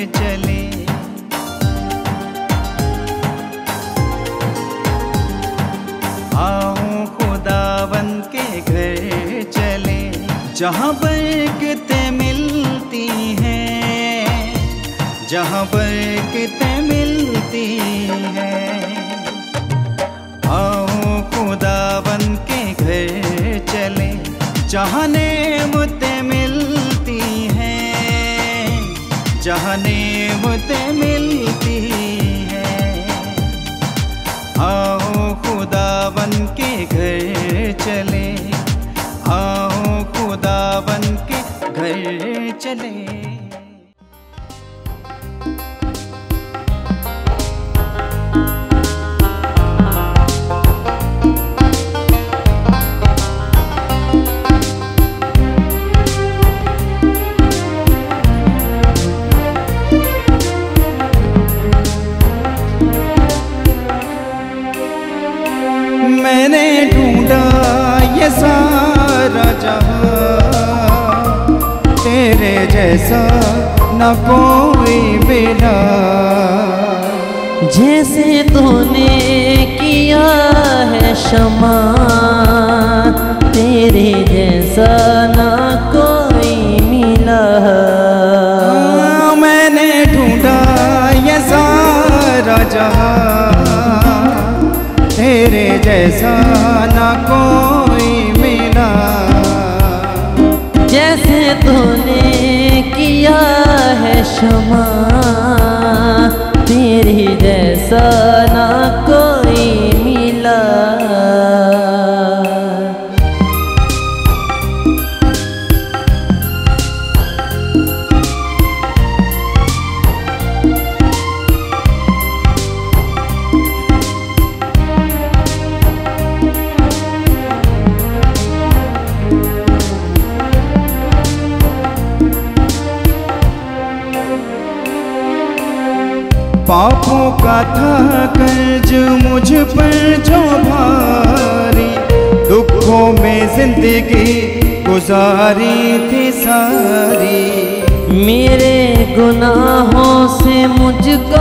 चले। आओ खुदावन के घर चले, जहाँ बरकतें मिलती हैं, जहाँ बरकतें मिलती हैं। आओ खुदावन के घर चले, जहाँ नेमतें मिलती हैं, जहाँ नेमतें मिलती हैं। आओ खुदावन के घर चले, आओ खुदावन के घर चले। मैंने ढूंढा ये सारा जहां, तेरे जैसा न कोई मिला। जैसे तूने किया है क्षमा, तेरे जैसा न कोई मिला। मैंने ढूंढा ये सारा जहां, तेरे जैसा ना कोई मिला। जैसे तूने किया है क्षमा, तेरे जैसा ना कोई मिला। पापों का था कर्ज मुझ पर जो भारी, दुखों में जिंदगी गुजारी थी सारी। मेरे गुनाहों से मुझको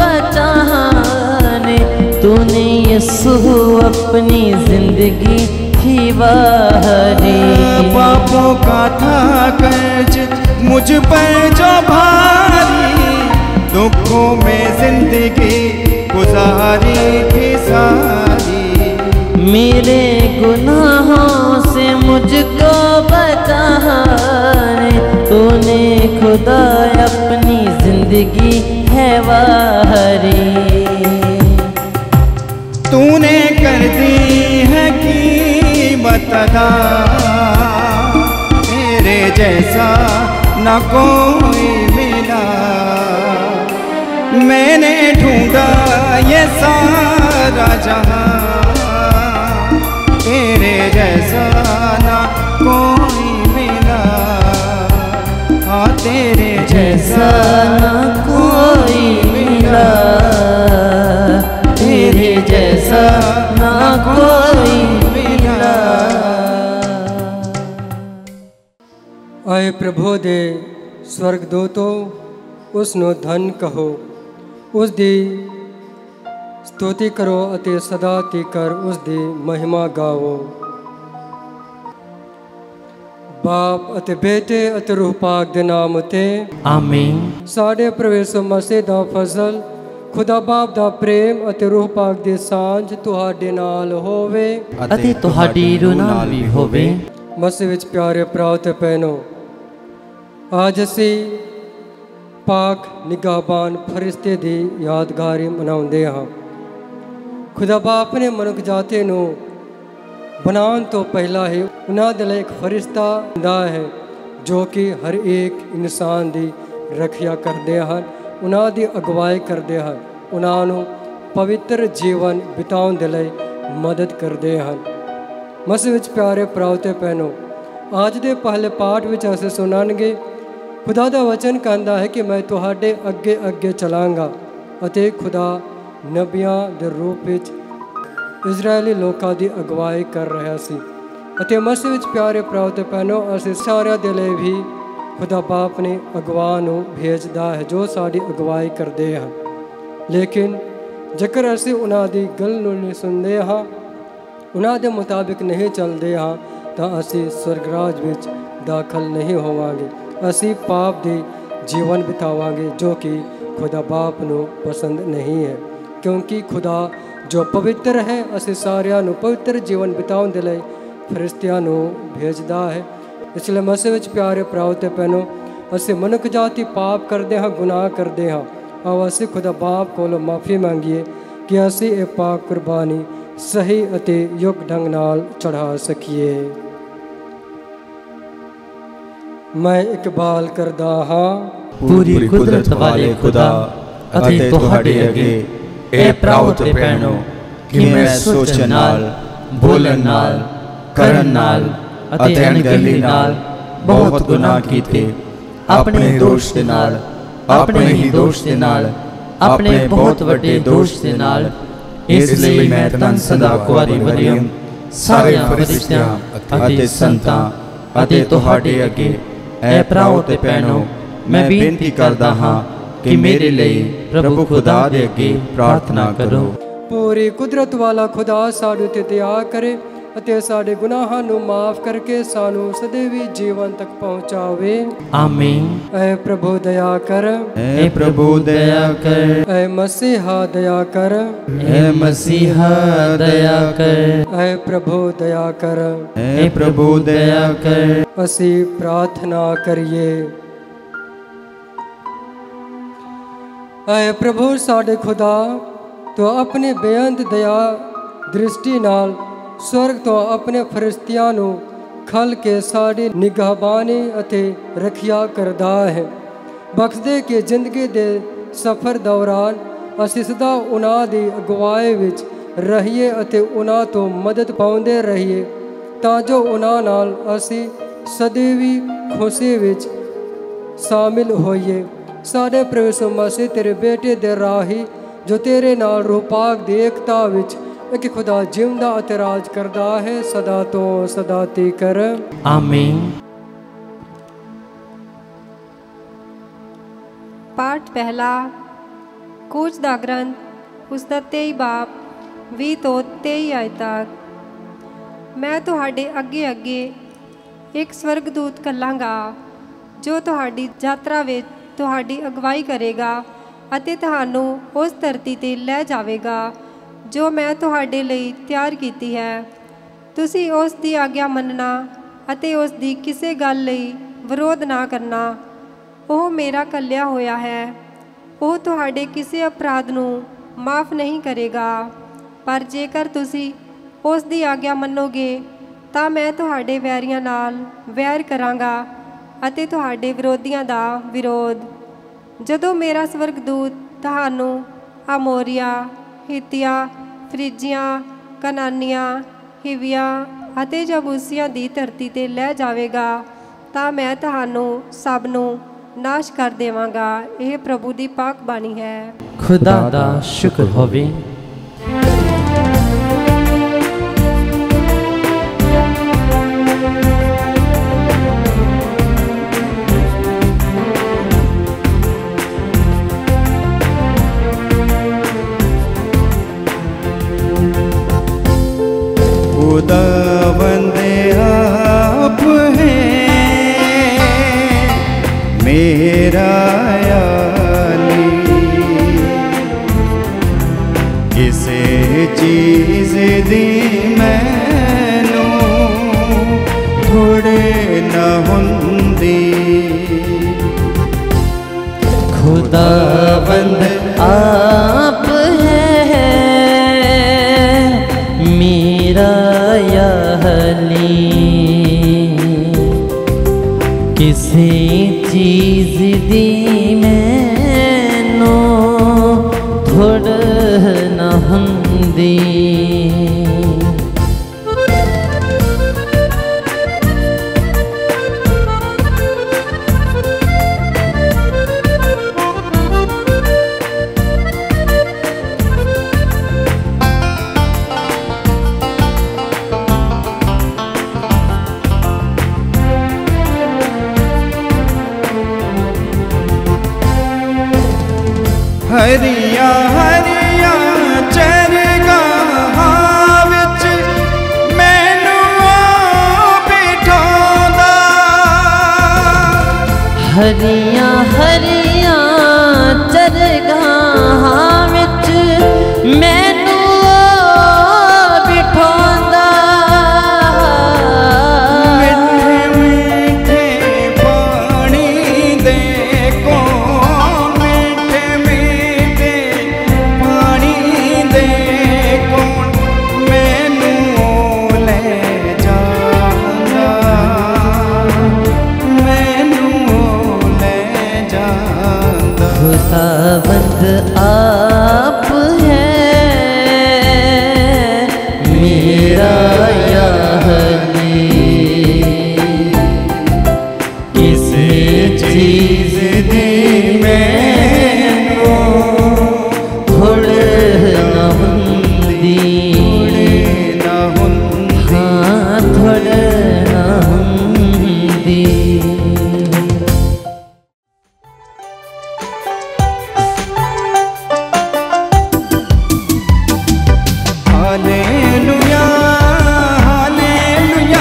बचाने, तूने यीशु अपनी जिंदगी की वारी। पापों का था कर्ज मुझ पर जो भारी, दुखों में जिंदगी गुजारी थी सारी। मेरे गुनाहों से मुझको बचाने, तूने खुदा अपनी जिंदगी है वारी। तूने कर दी है कीमत अदा, तेरे जैसा न कोई मिला। मैंने ढूंढा ये सारा जहां, तेरे जैसा ना कोई मिला। हाँ तेरे जैसा ना कोई मिला, तेरे जैसा ना कोई मिला। आए प्रभु दे स्वर्गदूतों, उसनो धन कहो, उस दी स्तुति करो अते सदा तीकर उस दी महिमा गावो। बाप अते बेटे अते रूह पाक दे नाम ते आमीन। साढ़े प्रभु मसीह दा फजल, खुदा बाप दा प्रेम अते रूह पाक दी सांझ तुहाडे नाल होवे अते तुहाडी रूह नाल भी होवे। मसीह विच प्यारे भराओ ते भैणो, आज असी पाक निगाहबान फरिश्ते दी यादगारी मनाउंदे हां। खुदा बाप ने मनुख जाति नूं बनाउण तो पहला ही उन्हां दे लई एक फरिश्ता हुंदा है, जो कि हर एक इंसान दी रखिया करदे हन, उन्हां दी अगवाई करदे हन, उन्हां नूं पवित्र जीवन बिताउण दे लई मदद करदे हन। मसीह विच प्यारे भराओ ते भैणो, आज दे पहले पाठ विच असीं सुनांगे खुदा दा वचन कहता है कि मैं तुहाडे अगे अगे चलांगा अते खुदा नबियां दे रूप विच इजरायली लोकां दी अगवाई कर रहा सी। अते मसीह विच प्यारे भराओ ते भैणो, असीं सारिਆਂ ਦੇ ਲਈ भी खुदा बाप ने अगवा ਨੂੰ ਭੇਜਦਾ ਹੈ ਜੋ ਸਾਡੀ ਅਗਵਾਈ ਕਰਦੇ ਹਨ। ਲੇਕਿਨ ਜੇਕਰ ਅਸੀਂ ਉਹਨਾਂ ਦੀ ਗੱਲ ਨੂੰ ਨਹੀਂ ਸੁਣਦੇ ਹਾਂ, ਉਹਨਾਂ ਦੇ ਮੁਤਾਬਿਕ ਨਹੀਂ ਚੱਲਦੇ ਹਾਂ, ਤਾਂ ਅਸੀਂ ਸਵਰਗ ਰਾਜ ਵਿੱਚ ਦਾਖਲ ਨਹੀਂ ਹੋਵਾਂਗੇ। ਅਸੀਂ ਪਾਪ ਦੇ ਜੀਵਨ ਬਿਤਾਵਾਂਗੇ ਜੋ ਕਿ खुदा बाप ਨੂੰ ਪਸੰਦ ਨਹੀਂ ਹੈ, ਕਿਉਂਕਿ खुदा ਜੋ ਪਵਿੱਤਰ ਹੈ ਅਸੀਂ ਸਾਰਿਆਂ ਨੂੰ ਪਵਿੱਤਰ ਜੀਵਨ ਬਿਤਾਉਣ ਦੇ ਲਈ ਫਰਿਸ਼ਤਿਆਂ ਨੂੰ ਭੇਜਦਾ ਹੈ। ਇਸ ਲਈ ਮਸੀਹ ਵਿੱਚ ਪਿਆਰੇ ਭਰਾਓ ਤੇ ਭੈਣੋ, ਅਸੀਂ ਮਨੁੱਖ ਜਾਤੀ ਪਾਪ ਕਰਦੇ ਹਾਂ, ਗੁਨਾਹ ਕਰਦੇ ਹਾਂ। ਆਓ ਅਸੀਂ खुदा बाप ਕੋਲੋਂ ਮਾਫੀ ਮੰਗੀਏ ਕਿ ਅਸੀਂ ਇਹ ਪਾਕ ਕੁਰਬਾਨੀ ਸਹੀ ਅਤੇ ਯੋਗ ਢੰਗ ਨਾਲ ਚੜ੍ਹਾ ਸਕੀਏ। ਮੈਂ ਇਕਬਾਲ ਕਰਦਾ ਹਾਂ पूरी कुदरत वाले खुदा अते तुहाडे अगे ए भराओ ते भैणो कि मैं सोचण नाल, बोलण नाल, करन नाल अते अणगहली नाल बहुत गुनाह कीते, अपने दोष दे नाल, अपने ही दोष दे नाल, अपने बहुत वड्डे दोष दे नाल। इसलिए मैं धन सदा कुआरी मरियम सारे फरिश्तियां अते संतां अते तुहाडे अगे ए भराओ ते भैणो मैं बेनती करदा हाँ कि मेरे लिए प्रभु खुदा दे अगे प्रार्थना करो। पूरी कुदरत वाला खुदा साडे ते दया करे ਅਤੇ ਸਾਡੇ ਗੁਨਾਹਾਂ ਨੂੰ ਮਾਫ ਕਰਕੇ ਸਾਨੂੰ ਸदैवी ਜੀਵਨ ਤੱਕ ਪਹੁੰਚਾਵੇ। आमीन। ऐ प्रभु दया कर, ऐ प्रभु दया कर, ऐ मसीहा दया कर, ऐ मसीहा दया कर, ऐ प्रभु दया कर, ऐ प्रभु दया कर। ਅਸੀਂ प्रार्थना करिए। ऐ प्रभु साडे खुदा, तो अपनी बेअंत दया दृष्टि नाल स्वर्ग तो अपने फरिश्तियां ਨੂੰ खल के साड़ी निगहबानी ਅਤੇ रखिया करदा है। बख्शदे कि जिंदगी ਦੇ सफ़र दौरान ਅਸੀਂ ਸਦਾ ਉਹਨਾਂ ਦੀ ਅਗਵਾਈ ਵਿੱਚ ਰਹੀਏ ਅਤੇ ਉਹਨਾਂ ਤੋਂ ਮਦਦ ਪਾਉਂਦੇ ਰਹੀਏ, ਤਾਂ ਜੋ ਉਹਨਾਂ ਨਾਲ ਅਸੀਂ सदैवी खुशी ਵਿੱਚ शामिल ਹੋਈਏ। ਸਾਡੇ ਪ੍ਰਭੂ ਯਿਸੂ ਮਸੀਹ ਤੇਰੇ ਬੇਟੇ ਦੇ ਰਾਹੀ ਜੋ ਤੇਰੇ ਨਾਲ ਰੂਹ ਪਾਕ ਦੀ ਏਕਤਾ ਵਿੱਚ एक खुदा जिंदा ਅਤੇ ਰਾਜ ਕਰਦਾ ਹੈ सदा तो सदा ਤੀਕਰ। आमीन। पाठ पहला कूच दा ग्रंथ उसका 23 बाप 20 ਤੋਂ 23 आयत तक। मैं तुहाडे अगे अगे एक स्वर्गदूत घल्लांगा जो तुहाडी यात्रा विच तुहाडी अगवाई करेगा ਅਤੇ ਤੁਹਾਨੂੰ उस धरती ते लै जावेगा जो मैं तुहाडे लई तैयार कीती है। तुसी उस दी आग्या मनना ਅਤੇ उस दी किसी गल लई विरोध ना करना। ਉਹ मेरा घल्लिया होया है, ਉਹ तुहाडे किसी अपराध ਨੂੰ माफ़ नहीं करेगा। पर जेकर तुसी उस दी आग्या मनोगे ਤਾਂ मैं तुहाडे वैरियां नाल वैर करांगा ਅਤੇ तुहाडे विरोधियां दा विरोध। ਜਦੋਂ मेरा स्वर्गदूत ਤੁਹਾਨੂੰ अमोरिया, हितिया, फ्रिजिया, कनानिया, हिविया ਅਤੇ जबूसियां ਦੀ ਧਰਤੀ ਤੇ ਲੈ ਜਾਵੇਗਾ ਤਾਂ ਮੈਂ ਤੁਹਾਨੂੰ ਸਭ ਨੂੰ ਨਾਸ਼ ਕਰ ਦੇਵਾਂਗਾ। ਇਹ ਪ੍ਰਭੂ ਦੀ ਪਾਕ ਬਾਣੀ ਹੈ। खुदा दा शुक्र होवे। खुदावंद आप है मेरा यानी, किसे चीज दी मैनू थोड़े न हुंदी। खुदावंद आप है मेरा यानी, किसी चीज दी मैनू थोड़ न हुंदी। हरिया हरिया चरगाहां विच मैनू बिठांदा। हरिया हरिया चरगाहां विच मैनू बिठांदा। मिठे मिठे पानी दे कोल, मिठे मिठे पानी दे कोल मैनू ले जांदा, मैनू ले जांदा। खुदावंद आप है मेरा यानी, किसी चीज दी मैनू थोड़ न हुंदी, ना हुंदी। हाँ थोड़ न हुंदी। Hallelujah hallelujah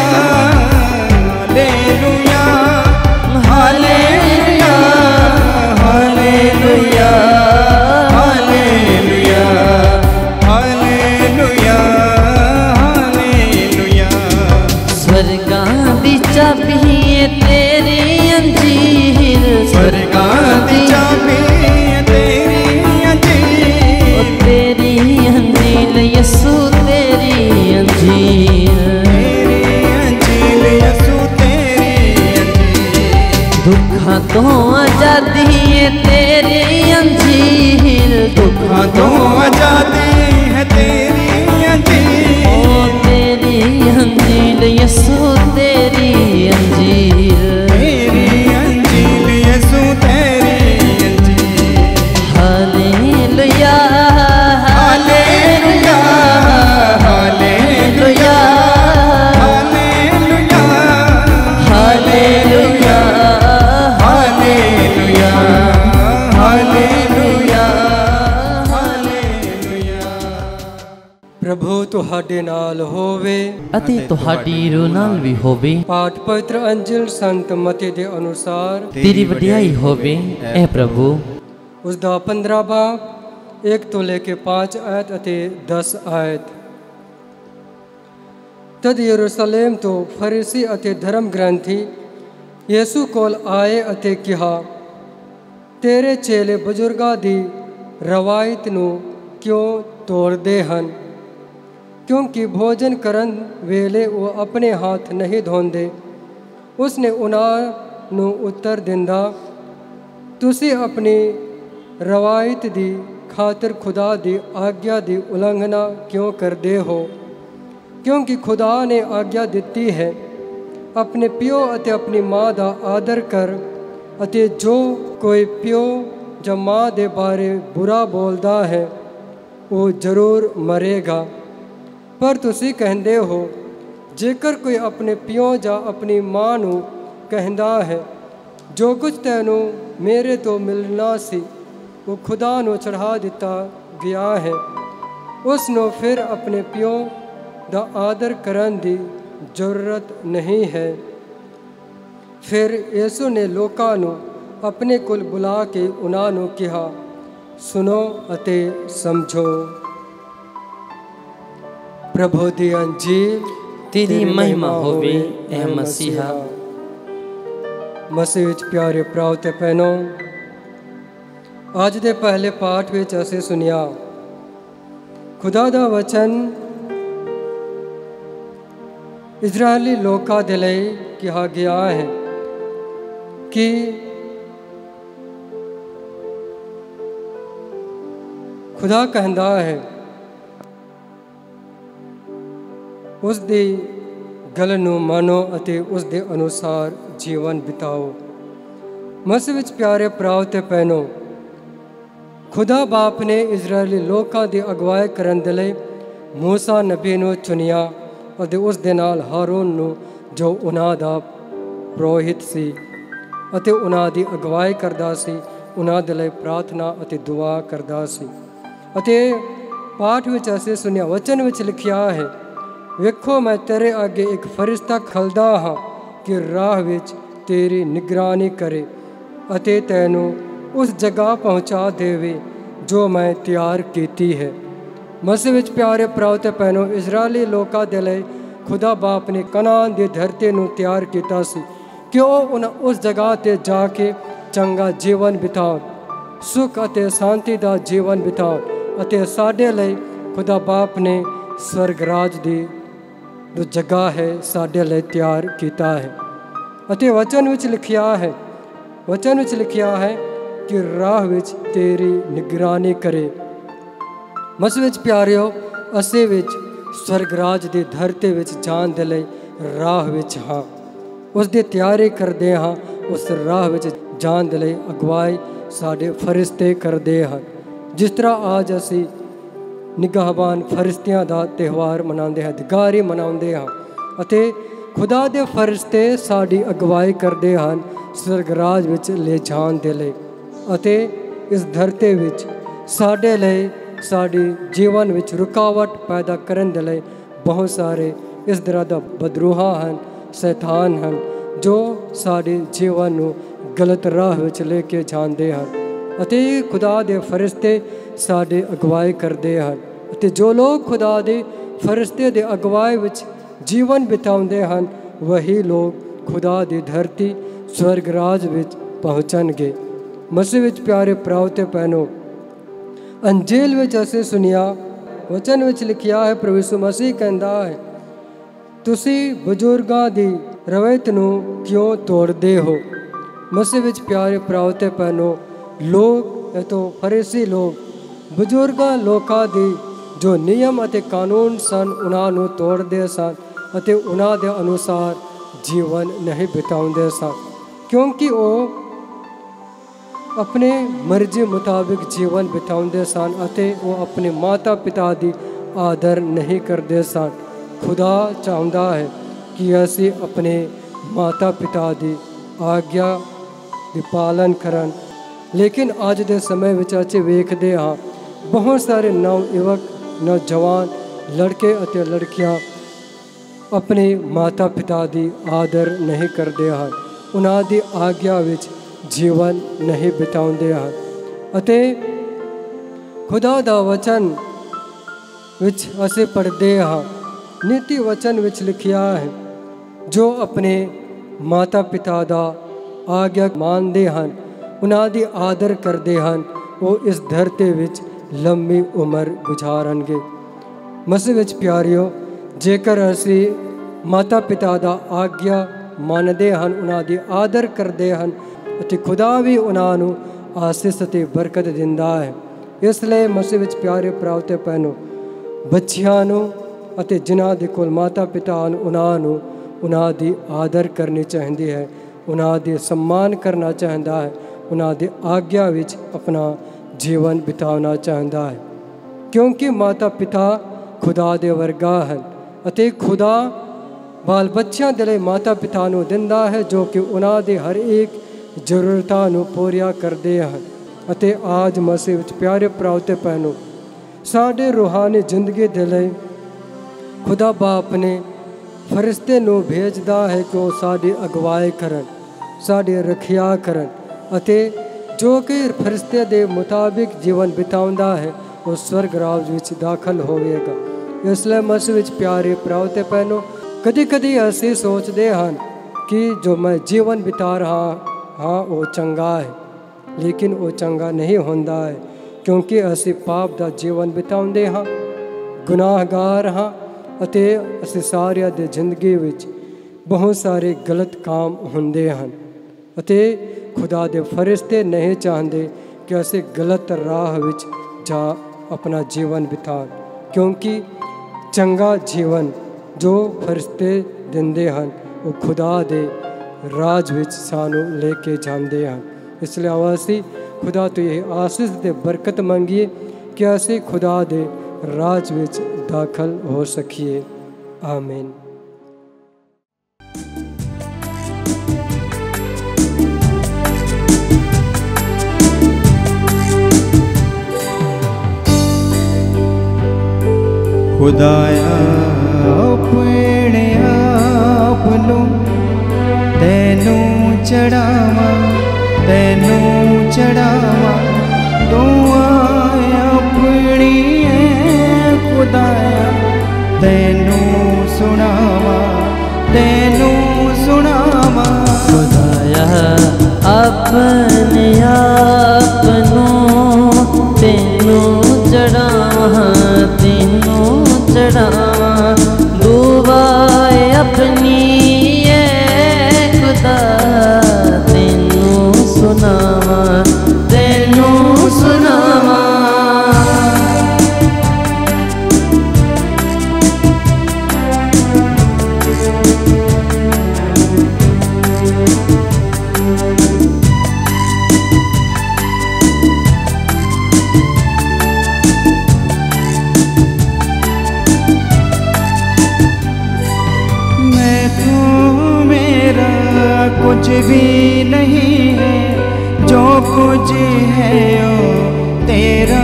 hallelujah hallelujah hallelujah hallelujah hallelujah. स्वर्गां दी चाबी तेरी अंजीर, स्वर्गां दी चाबी तेरी अंजीर, तेरी अंजीर यसू तेरी अंजीर। तेरी अंजीर यसू तेरी अंजीर। दुखा तो आजादी है तेरी अंजीर, दुखा तो आजादी है तेरी अंजीर, ओ तेरी अंजीर यसू तेरी अंजीर। तेरी अंजीर यसू तेरी अंजीर। Hallelujah hallelujah hallelujah hallelujah hallelujah hallelujah hallelujah hallelujah. प्रभु तुहाडे नाल होवे। ਅਤੇ ਤੁਹਾਡੀ ਰੂਹ ਨਾਲ ਵੀ ਹੋਵੇ। पाठ पवित्र अंजिल संत मती दे अनुसार ਤੇਰੀ ਵਡਿਆਈ ਹੋਵੇ ਐ ਪ੍ਰਭੂ। उसका 15 बाब 1 ਤੋਂ ਲੈ ਕੇ 5 ਆਇਤ ਅਤੇ 10 ਆਇਤ। तद यरूशलेम तो फरीसी ਅਤੇ धर्म ग्रंथी ਯीशु ਕੋਲ ਆਏ ਅਤੇ ਕਿਹਾ, ਤੇਰੇ ਚੇਲੇ ਬਜ਼ੁਰਗਾਂ ਦੀ ਰਵਾਇਤ ਨੂੰ ਕਿਉਂ ਤੋੜਦੇ ਹਨ? ਕਿਉਂਕਿ ਭੋਜਨ ਕਰਨ ਵੇਲੇ ਉਹ ਆਪਣੇ ਹੱਥ ਨਹੀਂ ਧੋਂਦੇ। ਉਸਨੇ ਉਹਨਾਂ ਨੂੰ ਉੱਤਰ ਦਿੰਦਾ, ਤੁਸੀਂ ਆਪਣੀ ਰਵਾਇਤ ਦੀ ਖਾਤਰ ਖੁਦਾ ਦੀ ਆਗਿਆ ਦੀ ਉਲੰਘਣਾ ਕਿਉਂ ਕਰਦੇ ਹੋ? ਕਿਉਂਕਿ ਖੁਦਾ ਨੇ ਆਗਿਆ ਦਿੱਤੀ ਹੈ, ਆਪਣੇ ਪਿਓ ਅਤੇ ਆਪਣੀ ਮਾਂ ਦਾ ਆਦਰ ਕਰ, ਅਤੇ ਜੋ ਕੋਈ ਪਿਓ ਜਾਂ ਮਾਂ ਦੇ ਬਾਰੇ ਬੁਰਾ ਬੋਲਦਾ ਹੈ ਉਹ ਜ਼ਰੂਰ ਮਰੇਗਾ। ਪਰ ਤੁਸੀਂ ਕਹਿੰਦੇ ਹੋ, ਜੇਕਰ ਕੋਈ ਆਪਣੇ ਪਿਓ ਜਾਂ ਆਪਣੀ ਮਾਂ ਨੂੰ ਕਹਿੰਦਾ ਹੈ, ਜੋ ਕੁਝ ਤੈਨੂੰ ਮੇਰੇ ਤੋਂ ਮਿਲਣਾ ਸੀ ਉਹ ਖੁਦਾ ਨੂੰ ਚੜ੍ਹਾ ਦਿੱਤਾ ਗਿਆ ਹੈ, ਉਸ ਨੂੰ ਫਿਰ ਆਪਣੇ ਪਿਓ ਦਾ ਆਦਰ ਕਰਨ ਦੀ ਜ਼ਰੂਰਤ ਨਹੀਂ ਹੈ। ਫਿਰ ਯਿਸੂ ਨੇ ਲੋਕਾਂ ਨੂੰ ਆਪਣੇ ਕੋਲ ਬੁਲਾ ਕੇ ਉਹਨਾਂ ਨੂੰ ਕਿਹਾ, ਸੁਣੋ ਅਤੇ ਸਮਝੋ। ਪ੍ਰਭੂ ਦੀ ਅੰਜੀਲ। ਤੇਰੀ ਮਹਿਮਾ ਹੋਵੇ ਐ ਮਸੀਹਾ। ਮਸੀਹ ਵਿੱਚ ਪਿਆਰੇ ਭਰਾਓ ਤੇ ਭੈਣੋ, ਅੱਜ ਦੇ ਪਹਿਲੇ ਪਾਠ ਵਿੱਚ ਅਸੀਂ ਸੁਣਿਆ ਖੁਦਾ ਦਾ ਵਚਨ ਇਜ਼ਰਾਈਲੀ ਲੋਕਾਂ ਦੇ ਲਈ ਕਿਹਾ ਗਿਆ ਹੈ ਕਿ ਖੁਦਾ ਕਹਿੰਦਾ ਹੈ ਉਸ ਦੀ ਗੱਲ ਨੂੰ ਮੰਨੋ ਅਤੇ ਉਸ ਦੇ ਅਨੁਸਾਰ ਜੀਵਨ ਬਿਤਾਓ। ਮਸੀਹ ਵਿੱਚ ਪਿਆਰੇ ਭਰਾਓ ਤੇ ਭੈਣੋ, ਖੁਦਾ ਬਾਪ ਨੇ ਇਜ਼ਰਾਈਲੀ ਲੋਕਾਂ ਦੀ ਅਗਵਾਈ ਕਰਨ ਦੇ ਲਈ ਮੂਸਾ ਨਬੀ ਨੂੰ ਚੁਣਿਆ ਅਤੇ ਉਸ ਦੇ ਨਾਲ ਹਾਰੂਨ ਨੂੰ, ਜੋ ਉਹਨਾਂ ਦਾ ਪੁਰੋਹਿਤ ਸੀ ਅਤੇ ਉਹਨਾਂ ਦੀ ਅਗਵਾਈ ਕਰਦਾ ਸੀ, ਉਹਨਾਂ ਦੇ ਲਈ ਪ੍ਰਾਰਥਨਾ ਅਤੇ ਦੁਆ ਕਰਦਾ ਸੀ। ਅਤੇ ਪਾਠ ਵਿੱਚ ਅਸੀਂ ਸੁਣਿਆ, ਵਚਨ ਵਿੱਚ ਲਿਖਿਆ ਹੈ, ਵੇਖੋ ਮੈਂ ਤੇਰੇ ਅੱਗੇ ਇੱਕ ਫਰਿਸ਼ਤਾ ਖਲਦਾ ਹਾਂ ਕਿ ਰਾਹ ਵਿੱਚ ਤੇਰੀ ਨਿਗਰਾਨੀ ਕਰੇ ਅਤੇ ਤੈਨੂੰ ਉਸ ਜਗ੍ਹਾ ਪਹੁੰਚਾ ਦੇਵੇ ਜੋ ਮੈਂ ਤਿਆਰ ਕੀਤੀ ਹੈ। ਮਸੀਹ ਵਿੱਚ ਪਿਆਰੇ ਭਰਾਓ ਤੇ ਭੈਣੋ, ਇਜ਼ਰਾਈਲੀ ਲੋਕਾਂ ਦੇ ਲਈ ਖੁਦਾ ਬਾਪ ਨੇ ਕਨਾਨ ਦੀ ਧਰਤੀ ਨੂੰ ਤਿਆਰ ਕੀਤਾ ਸੀ ਕਿ ਉਹ ਉਸ ਜਗ੍ਹਾ 'ਤੇ ਜਾ ਕੇ ਚੰਗਾ ਜੀਵਨ ਬਿਤਾਉਣ, ਸੁੱਖ ਅਤੇ ਸ਼ਾਂਤੀ ਦਾ ਜੀਵਨ ਬਿਤਾਉਣ। ਅਤੇ ਸਾਡੇ ਲਈ ਖੁਦਾ ਬਾਪ ਨੇ ਸਵਰਗ ਰਾਜ ਦੀ ਜੋ ਜਗ੍ਹਾ ਹੈ ਸਾਡੇ ਲਈ ਤਿਆਰ ਕੀਤਾ ਹੈ। ਅਤੇ ਵਚਨ ਵਿੱਚ ਲਿਖਿਆ ਹੈ ਕਿ ਰਾਹ ਵਿੱਚ ਤੇਰੀ ਨਿਗਰਾਨੀ ਕਰੇ। ਮਸੀਹ ਵਿੱਚ ਪਿਆਰਿਓ, ਅਸੀਂ ਵਿੱਚ ਸਵਰਗ ਰਾਜ ਦੀ ਧਰਤੀ ਵਿੱਚ ਜਾਣ ਦੇ ਲਈ ਰਾਹ ਵਿੱਚ ਹਾਂ, ਉਸ ਦੀ ਤਿਆਰੀ ਕਰਦੇ ਹਾਂ। ਉਸ ਰਾਹ ਵਿੱਚ ਜਾਣ ਦੇ ਲਈ ਅਗਵਾਈ ਸਾਡੇ ਫਰਿਸ਼ਤੇ ਕਰਦੇ ਹਨ। ਜਿਸ ਤਰ੍ਹਾਂ ਅੱਜ ਅਸੀਂ ਨਿਗਾਹਬਾਨ ਫਰਿਸ਼ਤਿਆਂ ਦਾ ਤਿਉਹਾਰ ਮਨਾਉਂਦੇ ਹਾਂ, ਦਿਗਾਰੀ ਮਨਾਉਂਦੇ ਹਾਂ, ਅਤੇ ਖੁਦਾ ਦੇ ਫਰਿਸ਼ਤੇ ਸਾਡੀ ਅਗਵਾਈ ਕਰਦੇ ਹਨ ਸਵਰਗ ਰਾਜ ਵਿੱਚ ਲੈ ਜਾਣ ਦੇ ਲਈ। ਅਤੇ ਇਸ ਧਰਤੀ ਵਿੱਚ ਸਾਡੇ ਲਈ, ਸਾਡੀ ਜੀਵਨ ਵਿੱਚ ਰੁਕਾਵਟ ਪੈਦਾ ਕਰਨ ਦੇ ਲਈ ਬਹੁਤ ਸਾਰੇ ਇਸ ਤਰ੍ਹਾਂ ਦਾ ਬਦਰੂਹਾਂ ਹਨ, ਸ਼ੈਤਾਨ ਹਨ, ਜੋ ਸਾਡੇ ਜੀਵਨ ਨੂੰ ਗਲਤ ਰਾਹ ਵਿੱਚ ਲੈ ਕੇ ਜਾਂਦੇ ਹਨ। ਅਤੇ ਖੁਦਾ ਦੇ ਫਰਿਸ਼ਤੇ ਸਾਡੇ ਅਗਵਾਈ ਕਰਦੇ ਹਨ। ਅਤੇ ਜੋ ਲੋਕ ਖੁਦਾ ਦੇ ਫਰਿਸ਼ਤੇ ਦੇ ਅਗਵਾਈ ਵਿੱਚ ਜੀਵਨ ਬਿਤਾਉਂਦੇ ਹਨ, ਵਹੀ ਲੋਕ ਖੁਦਾ ਦੀ ਧਰਤੀ ਸਵਰਗ ਰਾਜ ਵਿੱਚ ਪਹੁੰਚਣਗੇ। ਮਸੀਹ ਵਿੱਚ ਪਿਆਰੇ ਭਰਾਓ ਤੇ ਭੈਣੋ, ਅੰਜੀਲ ਵਿੱਚ ਅਸੀਂ ਸੁਣਿਆ, ਵਚਨ ਵਿੱਚ ਲਿਖਿਆ ਹੈ, ਪ੍ਰਭੂ ਯਿਸੂ ਮਸੀਹ ਕਹਿੰਦਾ ਹੈ, ਤੁਸੀਂ ਬਜ਼ੁਰਗਾਂ ਦੀ ਰਵਾਇਤ ਨੂੰ ਕਿਉਂ ਤੋੜਦੇ ਹੋ। ਮਸੀਹ ਵਿੱਚ ਪਿਆਰੇ ਭਰਾਓ ਤੇ ਭੈਣੋ, ਲੋਕ ਤੋਂ ਫਰੀਸੀ ਲੋਕ ਬਜ਼ੁਰਗਾਂ ਲੋਕਾਂ ਦੀ ਜੋ ਨਿਯਮ ਅਤੇ ਕਾਨੂੰਨ ਸਨ ਉਹਨਾਂ ਨੂੰ ਤੋੜਦੇ ਸਨ ਅਤੇ ਉਹਨਾਂ ਦੇ ਅਨੁਸਾਰ ਜੀਵਨ ਨਹੀਂ ਬਿਤਾਉਂਦੇ ਸਨ, ਕਿਉਂਕਿ ਉਹ ਆਪਣੇ ਮਰਜ਼ੀ ਮੁਤਾਬਿਕ ਜੀਵਨ ਬਿਤਾਉਂਦੇ ਸਨ ਅਤੇ ਉਹ ਆਪਣੇ ਮਾਤਾ ਪਿਤਾ ਦੀ ਆਦਰ ਨਹੀਂ ਕਰਦੇ ਸਨ। ਖੁਦਾ ਚਾਹੁੰਦਾ ਹੈ ਕਿ ਅਸੀਂ ਆਪਣੇ ਮਾਤਾ ਪਿਤਾ ਦੀ ਆਗਿਆ ਦੀ ਪਾਲਨ ਕਰਨ। ਲੇਕਿਨ ਅੱਜ ਦੇ ਸਮੇਂ ਵਿੱਚ ਅਸੀਂ ਵੇਖਦੇ ਹਾਂ, ਬਹੁਤ ਸਾਰੇ ਨੌਜਵਾਨ ਲੜਕੇ ਅਤੇ ਲੜਕੀਆਂ ਆਪਣੇ ਮਾਤਾ ਪਿਤਾ ਦੀ ਆਦਰ ਨਹੀਂ ਕਰਦੇ ਹਨ, ਉਹਨਾਂ ਦੀ ਆਗਿਆ ਵਿੱਚ ਜੀਵਨ ਨਹੀਂ ਬਿਤਾਉਂਦੇ ਹਨ। ਅਤੇ ਖੁਦਾ ਦਾ ਵਚਨ ਵਿੱਚ ਅਸੀਂ ਪੜ੍ਹਦੇ ਹਾਂ, ਨੀਤੀ ਵਚਨ ਵਿੱਚ ਲਿਖਿਆ ਹੈ, ਜੋ ਆਪਣੇ ਮਾਤਾ ਪਿਤਾ ਦਾ ਆਗਿਆ ਮੰਨਦੇ ਹਨ, ਉਹਨਾਂ ਦੀ ਆਦਰ ਕਰਦੇ ਹਨ, ਉਹ ਇਸ ਧਰਤੀ ਵਿੱਚ ਲੰਮੀ ਉਮਰ ਗੁਜ਼ਾਰਨਗੇ। ਮਸੀਹ ਵਿੱਚ ਪਿਆਰਿਓ, ਜੇਕਰ ਅਸੀਂ ਮਾਤਾ ਪਿਤਾ ਦਾ ਆਗਿਆ ਮੰਨਦੇ ਹਨ, ਉਹਨਾਂ ਦੀ ਆਦਰ ਕਰਦੇ ਹਨ, ਅਤੇ ਖੁਦਾ ਵੀ ਉਹਨਾਂ ਨੂੰ ਆਸੀਸ ਅਤੇ ਬਰਕਤ ਦਿੰਦਾ ਹੈ। ਇਸ ਲਈ ਮਸੀਹ ਵਿੱਚ ਪਿਆਰੇ ਭਰਾਓ ਤੇ ਭੈਣੋ, ਬੱਚਿਆਂ ਨੂੰ ਅਤੇ ਜਿਨ੍ਹਾਂ ਦੇ ਕੋਲ ਮਾਤਾ ਪਿਤਾ ਹਨ, ਉਹਨਾਂ ਦੀ ਆਦਰ ਕਰਨੀ ਚਾਹੀਦੀ ਹੈ, ਉਹਨਾਂ ਦੀ ਸਨਮਾਨ ਕਰਨਾ ਚਾਹੀਦਾ ਹੈ, ਉਹਨਾਂ ਦੀ ਆਗਿਆ ਵਿੱਚ ਆਪਣਾ ਜੀਵਨ ਬਿਤਾਉਣਾ ਚਾਹੁੰਦਾ ਹੈ, ਕਿਉਂਕਿ ਮਾਤਾ ਪਿਤਾ ਖੁਦਾ ਦੇ ਵਰਗਾ ਹਨ। ਅਤੇ ਖੁਦਾ ਬਾਲ ਬੱਚਿਆਂ ਦੇ ਲਈ ਮਾਤਾ ਪਿਤਾ ਨੂੰ ਦਿੰਦਾ ਹੈ, ਜੋ ਕਿ ਉਹਨਾਂ ਦੇ ਹਰ ਇੱਕ ਜ਼ਰੂਰਤਾਂ ਨੂੰ ਪੂਰੀਆਂ ਕਰਦੇ ਹਨ। ਅਤੇ ਅੱਜ ਮਸੀਹ ਵਿੱਚ ਪਿਆਰੇ ਭਰਾਓ ਤੇ ਭੈਣੋ, ਸਾਡੇ ਰੂਹਾਨੀ ਜ਼ਿੰਦਗੀ ਦੇ ਲਈ ਖੁਦਾ ਬਾਪ ਨੇ ਫਰਿਸ਼ਤੇ ਨੂੰ ਭੇਜਦਾ ਹੈ ਕਿ ਉਹ ਸਾਡੀ ਅਗਵਾਈ ਕਰਨ, ਸਾਡੀ ਰੱਖਿਆ ਕਰਨ, ਅਤੇ ਜੋ ਕਿ ਫਰਿਸ਼ਤੇ ਦੇ ਮੁਤਾਬਿਕ ਜੀਵਨ ਬਿਤਾਉਂਦਾ ਹੈ, ਉਹ ਸਵਰਗ ਰਾਜ ਵਿੱਚ ਦਾਖਲ ਹੋਵੇਗਾ। ਇਸ ਲਈ ਮਸੀਹ ਵਿੱਚ ਪਿਆਰੇ ਭਰਾਓ ਤੇ ਭੈਣੋ, ਕਦੀ ਕਦੀ ਅਸੀਂ ਸੋਚਦੇ ਹਨ ਕਿ ਜੋ ਮੈਂ ਜੀਵਨ ਬਿਤਾ ਰਿਹਾ ਹਾਂ ਉਹ ਚੰਗਾ ਹੈ, ਲੇਕਿਨ ਉਹ ਚੰਗਾ ਨਹੀਂ ਹੁੰਦਾ ਹੈ, ਕਿਉਂਕਿ ਅਸੀਂ ਪਾਪ ਦਾ ਜੀਵਨ ਬਿਤਾਉਂਦੇ ਹਾਂ, ਗੁਨਾਹਗਾਰ ਹਾਂ, ਅਤੇ ਅਸੀਂ ਸਾਰਿਆਂ ਦੀ ਜ਼ਿੰਦਗੀ ਵਿੱਚ ਬਹੁਤ ਸਾਰੇ ਗਲਤ ਕੰਮ ਹੁੰਦੇ ਹਨ। ਅਤੇ ਖੁਦਾ ਦੇ ਫਰਿਸ਼ਤੇ ਨਹੀਂ ਚਾਹੁੰਦੇ ਕਿ ਅਸੀਂ ਗਲਤ ਰਾਹ ਵਿੱਚ ਜਾ ਆਪਣਾ ਜੀਵਨ ਬਿਤਾਉਣ, ਕਿਉਂਕਿ ਚੰਗਾ ਜੀਵਨ ਜੋ ਫਰਿਸ਼ਤੇ ਦਿੰਦੇ ਹਨ, ਉਹ ਖੁਦਾ ਦੇ ਰਾਜ ਵਿੱਚ ਸਾਨੂੰ ਲੈ ਕੇ ਜਾਂਦੇ ਹਨ। ਇਸ ਲਈ ਆਓ ਅਸੀਂ ਖੁਦਾ ਤੋਂ ਇਹ ਆਸੀਸ ਤੇ ਬਰਕਤ ਮੰਗੀਏ ਕਿ ਅਸੀਂ ਖੁਦਾ ਦੇ ਰਾਜ ਵਿੱਚ ਦਾਖਲ ਹੋ ਸਕੀਏ। ਆਮੀਨ। खुदाया अपने आप नू तैनू चढ़ावा, तैनू चढ़ावा, तू आया अपनी है खुदाया, तैनू सुनावा, तैनू सुनावा। खुदाया अपने आप नू तैनू चढ़ावा, तैनू चढ़ावा, दुआए अपनी है खुदा, तैनू सुनावा, तैनू सुनावा। कुछ भी नहीं है, जो कुछ है ओ तेरा।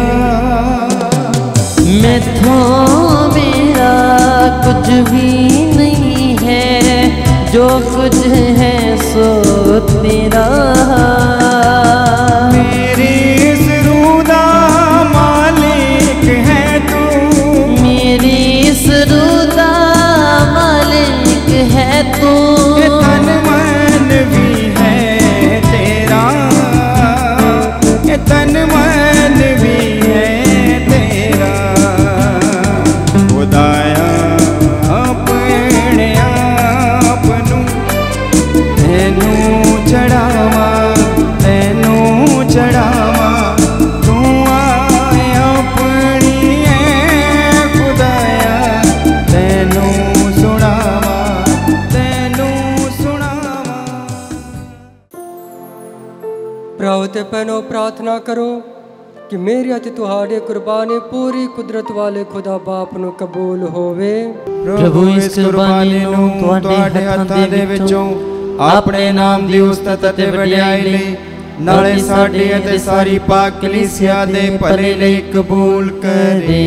मैं तो मेरा कुछ भी नहीं है, जो कुछ है सो तेरा। मेरी इस रूदा मालिक है तू, मेरी इस रूदा मालिक है तू। तन मन भी है तेरा, तन मन भी है तेरा। खुदाया अपने आप नू तैनू चढ़ावा, तैनू चढ़ावा, तू आया अपनी है खुदाया, तैनू सुनावा, तैनू सुनावा। ਭਰਾਓ ਤੇ ਭੈਣੋ ਪ੍ਰਾਰਥਨਾ ਕਰੋ ਕਿ ਮੇਰੀ ਅਤੇ ਤੁਹਾਡੀ ਕੁਰਬਾਨੀ ਪੂਰੀ ਕੁਦਰਤ ਵਾਲੇ ਖੁਦਾ ਬਾਪ ਨੂੰ ਕਬੂਲ ਹੋਵੇ। ਪ੍ਰਭੂ ਇਸ ਕੁਰਬਾਨੀ ਨੂੰ ਤੁਹਾਡੇ ਹੱਥਾਂ ਦੇ ਵਿੱਚੋਂ ਆਪਣੇ ਨਾਮ ਦੀ ਉਸਤਤ ਅਤੇ ਵਡਿਆਈ ਲਈ, ਨਾਲੇ ਸਾਡੀ ਅਤੇ ਸਾਰੀ ਪਾਕ ਕਲੀਸਿਆ ਦੇ ਭਲੇ ਲਈ ਕਬੂਲ ਕਰੇ।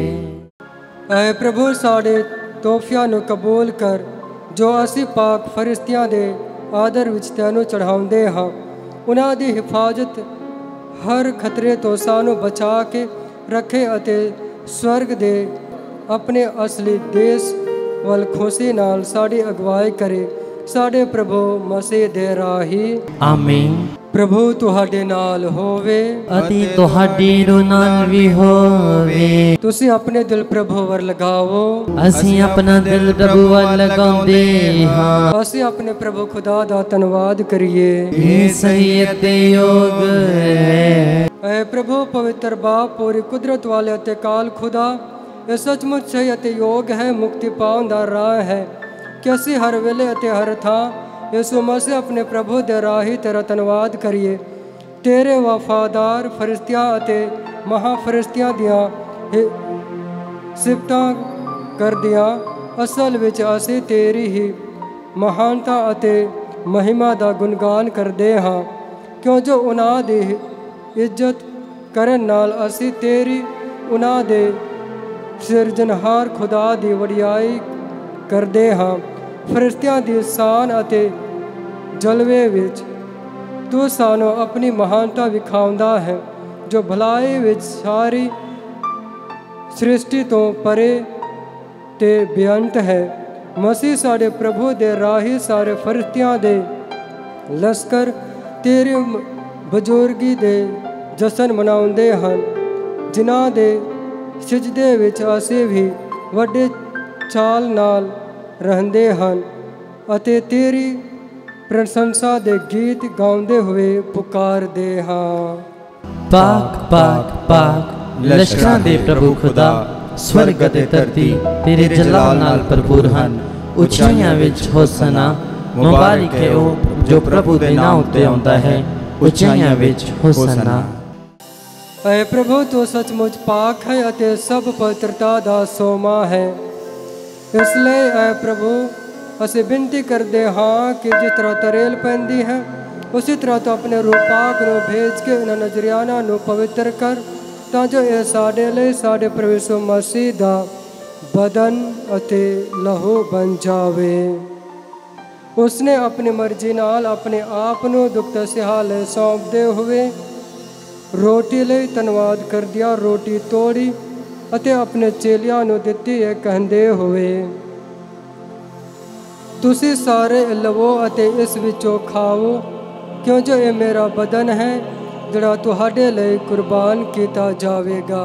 ਐ ਪ੍ਰਭੂ ਸਾਡੇ ਤੋਹਫਿਆਂ ਨੂੰ ਕਬੂਲ ਕਰ ਜੋ ਅਸੀਂ ਪਾਕ ਫਰਿਸ਼ਤਿਆਂ ਦੇ ਆਦਰ ਵਿੱਚ ਤੈਨੂੰ ਚੜ੍ਹਾਉਂਦੇ ਹਾਂ। ਉਹਨਾਂ ਦੀ ਹਿਫਾਜ਼ਤ ਹਰ ਖਤਰੇ ਤੋਂ ਸਾਨੂੰ ਬਚਾ ਕੇ ਰੱਖੇ ਅਤੇ ਸਵਰਗ ਦੇ ਆਪਣੇ ਅਸਲੀ ਦੇਸ਼ ਵੱਲ ਖੁਸ਼ੀ ਨਾਲ ਸਾਡੀ ਅਗਵਾਈ ਕਰੇ, ਸਾਡੇ ਪ੍ਰਭੂ ਮਸੀਹ ਦੇ ਰਾਹੀਂ। ਆਮੀਨ। ਪ੍ਰਭੂ ਤੁਹਾਡੇ ਨਾਲ ਹੋਵੇ ਅਤੇ ਤੁਹਾਡੀ ਰੂਹ ਨਾਲ ਵੀ ਹੋਵੇ। ਤੁਸੀਂ ਆਪਣੇ ਦਿਲ ਪ੍ਰਭੂ ਵੱਲ ਲਗਾਵੋ, ਅਸੀਂ ਆਪਣਾ ਦਿਲ ਪ੍ਰਭੂ ਵੱਲ ਲਗਾਉਂਦੇ ਹਾਂ। ਅਸੀਂ ਆਪਣੇ ਪ੍ਰਭੂ ਖੁਦਾ ਦਾ ਧੰਨਵਾਦ ਕਰੀਏ। ਇਹ ਸਹੀ ਅਤੇ ਯੋਗ ਹੈ। ਐ ਪ੍ਰਭੂ ਪਵਿੱਤਰ ਬਾਪ ਪੂਰੀ ਕੁਦਰਤ ਵਾਲੇ ਅਤੇ ਕਾਲ ਖੁਦਾ, ਇਹ ਸੱਚਮੁੱਚ ਸਹੀ ਅਤੇ ਯੋਗ ਹੈ, ਮੁਕਤੀ ਪਾਉਣ ਦਾ ਰਾਹ ਹੈ ਕਿ ਅਸੀਂ ਹਰ ਵੇਲੇ ਅਤੇ ਹਰ ਥਾਂ ਯਿਸੂ ਮਸੀਹ ਆਪਣੇ ਪ੍ਰਭੂ ਦੇ ਰਾਹੀਂ ਤੇਰਾ ਧੰਨਵਾਦ ਕਰੀਏ। ਤੇਰੇ ਵਫਾਦਾਰ ਫਰਿਸ਼ਤਿਆਂ ਅਤੇ ਮਹਾਫਰਿਸ਼ਤਿਆਂ ਦੀਆਂ ਸਿਫਤਾਂ ਕਰਦਿਆਂ ਅਸਲ ਵਿੱਚ ਅਸੀਂ ਤੇਰੀ ਹੀ ਮਹਾਨਤਾ ਅਤੇ ਮਹਿਮਾ ਦਾ ਗੁਣਗਾਨ ਕਰਦੇ ਹਾਂ, ਕਿਉਂ ਜੋ ਉਹਨਾਂ ਦੀ ਇੱਜ਼ਤ ਕਰਨ ਨਾਲ ਅਸੀਂ ਤੇਰੀ ਉਹਨਾਂ ਦੇ ਸਿਰਜਣਹਾਰ ਖੁਦਾ ਦੀ ਵਡਿਆਈ ਕਰਦੇ ਹਾਂ। ਫਰਿਸ਼ਤਿਆਂ ਦੀ ਸ਼ਾਨ ਅਤੇ ਜਲਵੇ ਵਿੱਚ ਤੂੰ ਸਾਨੂੰ ਆਪਣੀ ਮਹਾਨਤਾ ਵਿਖਾਉਂਦਾ ਹੈ, ਜੋ ਭਲਾਈ ਵਿੱਚ ਸਾਰੀ ਸ੍ਰਿਸ਼ਟੀ ਤੋਂ ਪਰੇ ਤੇ ਬੇਅੰਤ ਹੈ। ਮਸੀਹ ਸਾਡੇ ਪ੍ਰਭੂ ਦੇ ਰਾਹੀਂ ਸਾਰੇ ਫਰਿਸ਼ਤਿਆਂ ਦੇ ਲਸ਼ਕਰ ਤੇਰੀ ਬਜ਼ੁਰਗੀ ਦੇ ਜਸ਼ਨ ਮਨਾਉਂਦੇ ਹਨ, ਜਿਨ੍ਹਾਂ ਦੇ ਸਿਜਦੇ ਵਿੱਚ ਅਸੀਂ ਵੀ ਵੱਡੇ ਚਾਲ ਨਾਲ ਰਹਿੰਦੇ ਹਨ ਅਤੇ ਤੇਰੀ ਪ੍ਰਸ਼ੰਸਾ ਦੇ ਗੀਤ ਗਾਉਂਦੇ ਹੋਏ ਪੁਕਾਰਦੇ ਹਾਂ। ਪਾਕ ਪਾਕ ਪਾਕ ਲਸ਼ਕਰਾਂ ਦੇ ਪ੍ਰਭੂ ਖੁਦਾ, ਸਵਰਗ ਅਤੇ ਧਰਤੀ ਤੇਰੇ ਜਲਾਲ ਨਾਲ ਭਰਪੂਰ ਹਨ। ਉੱਚਾਈਆਂ ਵਿੱਚ ਹੋਸਨਾ, ਮੁਬਾਰਕ ਹੈ ਉਹ ਜੋ ਪ੍ਰਭੂ ਦੇ ਨਾਮ ਉੱਤੇ ਆਉਂਦਾ ਹੈ। ਉੱਚਾਈਆਂ ਵਿੱਚ ਹੋਸਨਾ। ਐ ਪ੍ਰਭੂ ਤੂੰ ਸੱਚਮੁੱਚ ਪਾਕ ਹੈ ਅਤੇ ਸਭ ਪਵਿੱਤਰਤਾ ਦਾ ਸੋਮਾ ਹੈ। ਇਸ ਲਈ ਐ ਪ੍ਰਭੂ ਅਸੀਂ ਬੇਨਤੀ ਕਰਦੇ ਹਾਂ ਕਿ ਜਿਸ ਤਰ੍ਹਾਂ ਤਰੇਲ ਪੈਂਦੀ ਹੈ, ਉਸੇ ਤਰ੍ਹਾਂ ਤੂੰ ਆਪਣੇ ਰੂਹ ਪਾਕ ਨੂੰ ਭੇਜ ਕੇ ਇਹਨਾਂ ਨਜ਼ਰਿਆਨਾਂ ਨੂੰ ਪਵਿੱਤਰ ਕਰ, ਤਾਂ ਜੋ ਇਹ ਸਾਡੇ ਲਈ ਸਾਡੇ ਪ੍ਰਭੂ ਯਿਸੂ ਮਸੀਹ ਦਾ ਬਦਨ ਅਤੇ ਲਹੂ ਬਣ ਜਾਵੇ। ਉਸਨੇ ਆਪਣੀ ਮਰਜ਼ੀ ਨਾਲ ਆਪਣੇ ਆਪ ਨੂੰ ਦੁੱਖ ਸਹਿ ਲਈ ਸੌਂਪਦੇ ਹੋਏ ਰੋਟੀ ਲਈ ਧੰਨਵਾਦ ਕਰਦਿਆਂ ਰੋਟੀ ਤੋੜੀ ਅਤੇ ਆਪਣੇ ਚੇਲਿਆਂ ਨੂੰ ਦਿੱਤੀ ਇਹ ਕਹਿੰਦੇ ਹੋਏ, ਤੁਸੀਂ ਸਾਰੇ ਲਵੋ ਅਤੇ ਇਸ ਵਿੱਚੋਂ ਖਾਓ, ਕਿਉਂ ਜੋ ਇਹ ਮੇਰਾ ਬਦਨ ਹੈ ਜਿਹੜਾ ਤੁਹਾਡੇ ਲਈ ਕੁਰਬਾਨ ਕੀਤਾ ਜਾਵੇਗਾ।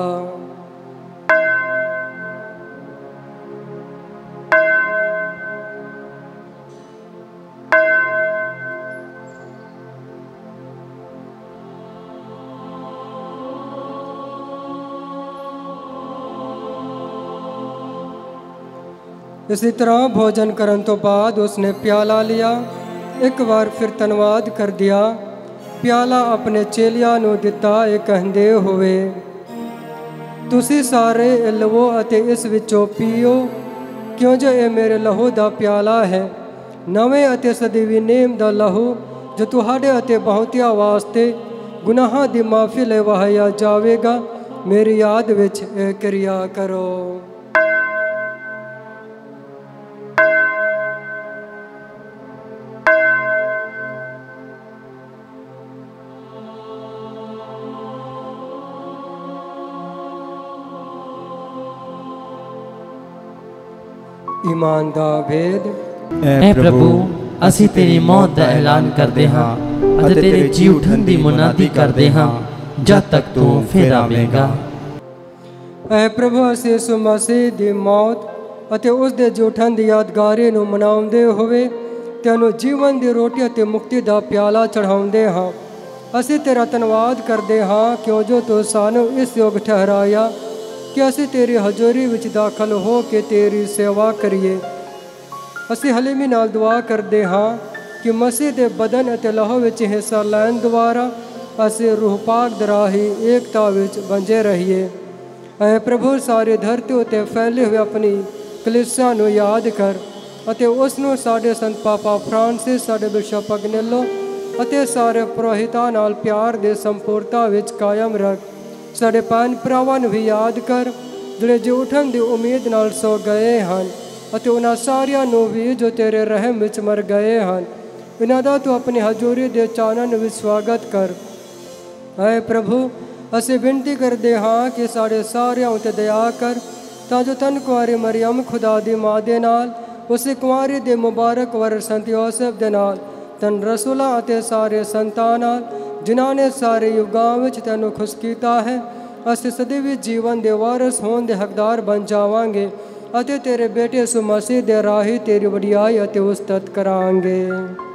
इसी तरह भोजन करने तो बाद उसने प्याला लिया, एक बार फिर धन्यवाद कर दिया, प्याला अपने चेलियां नूं दिता ये कहंदे होवे, तुसी सारे लवो अते इस विचों पीओ, क्यों जो ये मेरे लहू दा प्याला है, नवे अते सदैवी नेम दा लहू जो तुहाडे अते बहुतिया वास्ते गुनाहां दी माफ़ी ले वहाया जावेगा। मेरी याद विच ये क्रिया करो। ईमान दा भेद। ऐ प्रभु ਅਸੀਂ ਤੇਰੀ ਮੌਤ ਦਾ ਐਲਾਨ ਕਰਦੇ ਹਾਂ ਅਤੇ ਤੇਰੇ ਜੀ ਉਠਣ ਦੀ ਮੁਨਾਦੀ ਕਰਦੇ ਹਾਂ ਜਦ ਤੱਕ ਤੂੰ ਫਿਰ ਆਵੇਂਗਾ। ਐ ਪ੍ਰਭੂ ਅਸੀਂ ਯਿਸੂ ਮਸੀਹ ਦੀ ਮੌਤ ਅਤੇ ਉਸ ਦੇ ਜੀ ਉਠਣ ਦੀ ਯਾਦਗਾਰੀ ਨੂੰ ਮਨਾਉਂਦੇ ਹੋਏ ਤੈਨੂੰ ਜੀਵਨ ਦੀ ਰੋਟੀ ਅਤੇ ਮੁਕਤੀ ਦਾ ਪਿਆਲਾ ਚੜ੍ਹਾਉਂਦੇ ਹਾਂ। ਅਸੀਂ ਤੇਰਾ ਧੰਨਵਾਦ ਕਰਦੇ ਹਾਂ ਕਿਉਂ ਜੋ ਤੂੰ ਸਾਨੂੰ ਇਸ ਯੋਗ ਠਹਿਰਾਇਆ ਕਿ ਅਸੀਂ ਤੇਰੀ ਹਜ਼ੂਰੀ ਵਿੱਚ ਦਾਖਲ ਹੋ ਕੇ ਤੇਰੀ ਸੇਵਾ ਕਰੀਏ। ਅਸੀਂ ਹਲੀਮੀ ਨਾਲ ਦੁਆ ਕਰਦੇ ਹਾਂ ਕਿ ਮਸੀਹ ਦੇ ਬਦਨ ਅਤੇ ਲਹੂ ਵਿੱਚ ਹਿੱਸਾ ਲੈਣ ਦੁਆਰਾ ਅਸੀਂ ਰੂਹ ਪਾਕ ਦੇ ਰਾਹੀਂ ਏਕਤਾ ਵਿੱਚ ਬੰਝੇ ਰਹੀਏ। ਐ ਪ੍ਰਭੂ ਸਾਰੇ ਧਰਤੀ ਉੱਤੇ ਫੈਲੇ ਹੋਏ ਆਪਣੀ ਕਲੀਸਿਆ ਨੂੰ ਯਾਦ ਕਰ ਅਤੇ ਉਸ ਨੂੰ ਸਾਡੇ ਸੰਤ ਪਾਪਾ ਫਰਾਂਸਿਸ, ਸਾਡੇ ਬਿਸ਼ਪ ਅਗਨੇਲੋ ਅਤੇ ਸਾਰੇ ਪੁਰੋਹਿਤਾਂ ਨਾਲ ਪਿਆਰ ਦੇ ਸੰਪੂਰਨਤਾ ਵਿੱਚ ਕਾਇਮ ਰੱਖ। ਸਾਡੇ ਭੈਣ ਭਰਾਵਾਂ ਨੂੰ ਵੀ ਯਾਦ ਕਰ ਜਿਹੜੇ ਜੀ ਉਠਣ ਦੀ ਉਮੀਦ ਨਾਲ ਸੋ ਗਏ ਹਨ ਅਤੇ ਉਹਨਾਂ ਸਾਰਿਆਂ ਨੂੰ ਵੀ ਜੋ ਤੇਰੇ ਰਹਿਮ ਵਿੱਚ ਮਰ ਗਏ ਹਨ। ਇਹਨਾਂ ਦਾ ਤੂੰ ਆਪਣੀ ਹਜ਼ੂਰੀ ਦੇ ਚਾਨਣ ਵਿੱਚ ਸਵਾਗਤ ਕਰ। ਐ ਪ੍ਰਭੂ ਅਸੀਂ ਬੇਨਤੀ ਕਰਦੇ ਹਾਂ ਕਿ ਸਾਡੇ ਸਾਰਿਆਂ ਉੱਤੇ ਦਇਆ ਕਰ ਤਾਂ ਜੋ ਧੰਨ ਕੁਆਰੀ ਮਰੀਅਮ ਖੁਦਾ ਦੀ ਮਾਂ ਦੇ ਨਾਲ ਉਸੇ ਕੁਆਰੀ ਦੇ ਮੁਬਾਰਕ ਵਰ ਸੰਤ ਯੋਸੇਫ ਦੇ ਨਾਲ ਧੰਨ ਰਸੂਲਾਂ ਅਤੇ ਸਾਰੇ ਸੰਤਾਂ ਨਾਲ ਜਿਨ੍ਹਾਂ ਨੇ ਸਾਰੇ ਯੁੱਗਾਂ ਵਿੱਚ ਤੈਨੂੰ ਖੁਸ਼ ਕੀਤਾ ਹੈ ਅਸੀਂ ਸਦੀਵੀ ਜੀਵਨ ਦੇ ਵਾਰਸ ਹੋਣ ਦੇ ਹੱਕਦਾਰ ਬਣ ਜਾਵਾਂਗੇ ਅਤੇ ਤੇਰੇ ਬੇਟੇ ਯਿਸੂ ਮਸੀਹ ਦੇ ਰਾਹੀਂ ਤੇਰੀ ਵਡਿਆਈ ਅਤੇ ਉਸਤਤ ਕਰਾਂਗੇ।